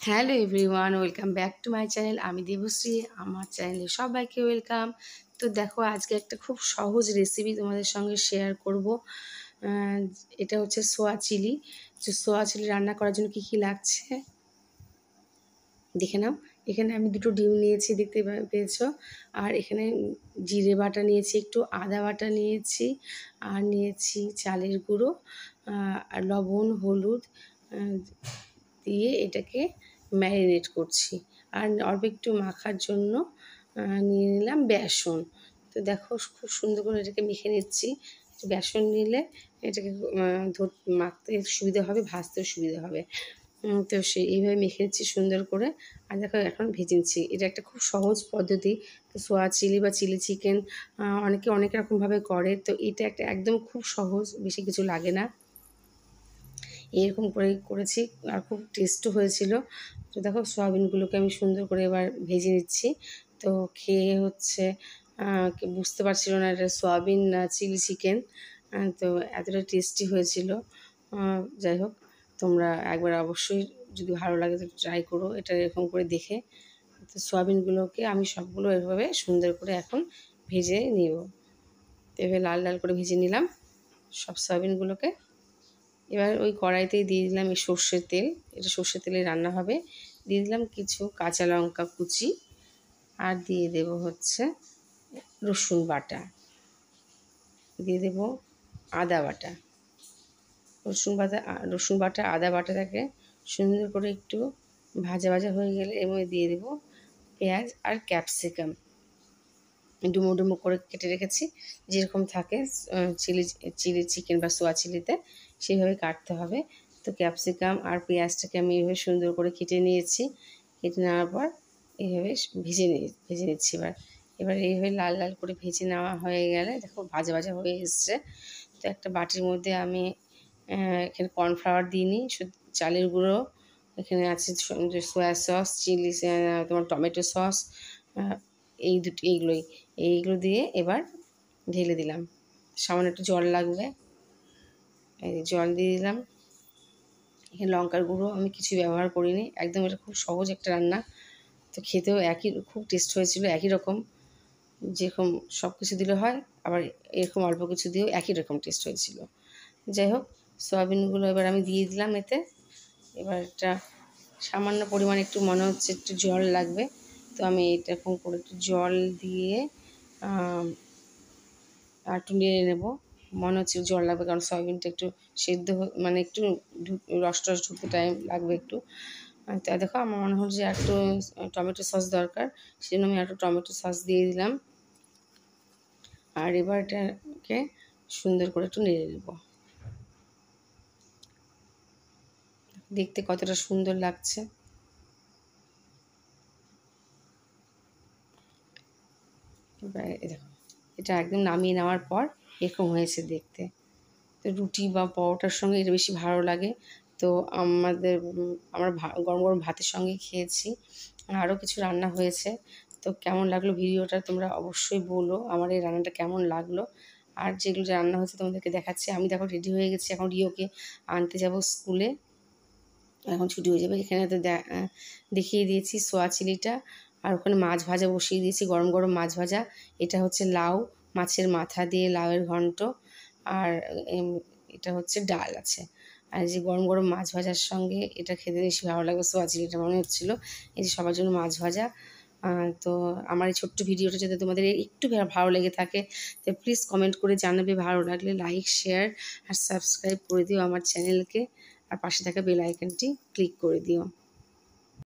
Hello everyone, welcome back to my channel. আমি দেবশ্রী, আমার চ্যানেলে সবাইকে ওয়েলকাম। তো দেখো, আজকে একটা খুব সহজ রেসিপি তোমাদের সঙ্গে শেয়ার করব। এটা হচ্ছে সোয়া চিলি। সোয়া চিলি রান্না করার জন্য কী কী লাগছে দেখে নাও। এখানে আমি দুটো ডিম নিয়েছি, দেখতে পেয়েছো। আর এখানে জিরে বাটা নিয়েছি, একটু আদা বাটা নিয়েছি, আর নিয়েছি চালের গুঁড়ো, আর লবণ, হলুদ দিয়ে এটাকে ম্যারিনেট করছি। আর অল্প একটু মাখার জন্য নিয়ে নিলাম বেসন। তো দেখো, খুব সুন্দর করে এটাকে মেখে নিচ্ছি। বেসন নিলে এটাকে মাখতে সুবিধা হবে, ভাজতেও সুবিধা হবে। তো এইভাবে মেখে নিচ্ছি সুন্দর করে। আর দেখো, এখন ভেজে নিচ্ছি। এটা একটা খুব সহজ পদ্ধতি। সোয়া চিলি বা চিলি চিকেন অনেকে অনেক রকমভাবে করে। তো এটা একটা একদম খুব সহজ, বেশি কিছু লাগে না। এরকম করে করেছি আর খুব টেস্টও হয়েছিল। তো দেখো, সয়াবিনগুলোকে আমি সুন্দর করে এবার ভেজে নিচ্ছি। তো খেয়ে হচ্ছে বুঝতে পারছিল না এটা সয়াবিন না চিলি চিকেন। তো এতটা টেস্টি হয়েছিল। যাই হোক, তোমরা একবার অবশ্যই যদি ভালো লাগে তো ট্রাই করো এটা এরকম করে দেখে। তো সয়াবিনগুলোকে আমি সবগুলো এভাবে সুন্দর করে এখন ভেজে নিব। তো এভাবে লাল লাল করে ভেজে নিলাম সব সয়াবিনগুলোকে। এবার ওই কড়াইতেই দিয়ে দিলাম এই সর্ষের তেল। এটা সর্ষের তেলে রান্না হবে। দিয়ে দিলাম কিছু কাঁচা লঙ্কা কুচি, আর দিয়ে দেব হচ্ছে রসুন বাটা, দিয়ে দেব আদা বাটা। রসুন বাটা আদা বাটাটাকে সুন্দর করে একটু ভাজা ভাজা হয়ে গেলে এর মধ্যে দিয়ে দেব পেঁয়াজ আর ক্যাপসিকাম। ডুমো ডুমো করে কেটে রেখেছি, যেরকম থাকে চিলি চিকেন বা সোয়া চিলিতে সেইভাবে কাটতে হবে। তো ক্যাপসিকাম আর পেঁয়াজটাকে আমি এইভাবে সুন্দর করে কেটে নিয়েছি। কেটে নেওয়ার পর এইভাবে ভেজে নিচ্ছি। এবার এইভাবে লাল লাল করে ভেজে নেওয়া হয়ে গেলে দেখো ভাজা ভাজা হয়ে এসছে। তো একটা বাটির মধ্যে আমি এখানে কর্নফ্লাওয়ার দিইনি, শুধু চালের গুঁড়ো। এখানে আছে সোয়া সস, চিলি, তোমার টমেটো সস, এইগুলো দিয়ে এবার ঢেলে দিলাম। সামান্য একটু জল লাগবে, এই জল দিয়ে দিলাম। এখানে লঙ্কার গুঁড়ো আমি কিছু ব্যবহার করিনি, একদম এটা খুব সহজ একটা রান্না। তো খেতেও খুব টেস্ট হয়েছিল, একই রকম। যেরকম সব কিছু দিলে হয়, আবার এরকম অল্প কিছু দিয়েও একই রকম টেস্ট হয়েছিল। যাই হোক, সয়াবিনগুলো এবার আমি দিয়ে দিলাম এতে। এবার এটা সামান্য পরিমাণে একটু মনে হচ্ছে একটু জল লাগবে। তো আমি এরকম করে একটু জল দিয়ে আর একটু নেড়ে নেব। মনে হচ্ছে জল লাগবে, কারণ সয়াবিনটা একটু সেদ্ধ মানে একটু রস টস ঢুকতে টাইম লাগবে একটু। তা দেখো, আমার মনে হল যে একটু টমেটো সস দরকার, সেজন্য আমি একটু টমেটো সস দিয়ে দিলাম। আর এবার এটাকে সুন্দর করে একটু নেড়ে নেব। দেখতে কতটা সুন্দর লাগছে। এবার দেখো, এটা একদম নামিয়ে নেওয়ার পর এরকম হয়েছে দেখতে। তো রুটি বা পরোটার সঙ্গে এটা বেশি ভালো লাগে। তো আমরা গরম গরম ভাতের সঙ্গে খেয়েছি। আরও কিছু রান্না হয়েছে। তো কেমন লাগলো ভিডিওটা তোমরা অবশ্যই বলো, আমার এই রান্নাটা কেমন লাগলো। আর যেগুলো রান্না হয়েছে তোমাদেরকে দেখাচ্ছি। আমি দেখো রেডি হয়ে গেছি, এখন রিওকে আনতে যাব স্কুলে। এখন ছুটি হয়ে যাবে। এখানে তো দেখিয়ে দিয়েছি সোয়া চিলিটা। আর ওখানে মাছ ভাজা বসিয়ে দিয়েছি, গরম গরম মাছ ভাজা। এটা হচ্ছে লাউ, মাছের মাথা দিয়ে লাউয়ের ঘন্ট। আর এটা হচ্ছে ডাল আছে। আর যে গরম গরম মাছ ভাজার সঙ্গে এটা খেতে বেশি ভালো লাগবে সোয়া চিলিটা, মনে হচ্ছিলো। এই যে সবার জন্য মাছ ভাজা। তো আমার এই ছোট্ট ভিডিওটা যদি তোমাদের একটু ভালো লেগে থাকে তো প্লিজ কমেন্ট করে জানাবে। ভালো লাগলে লাইক, শেয়ার আর সাবস্ক্রাইব করে দিও আমার চ্যানেলকে। আর পাশে থাকা বেল আইকনটি ক্লিক করে দিও।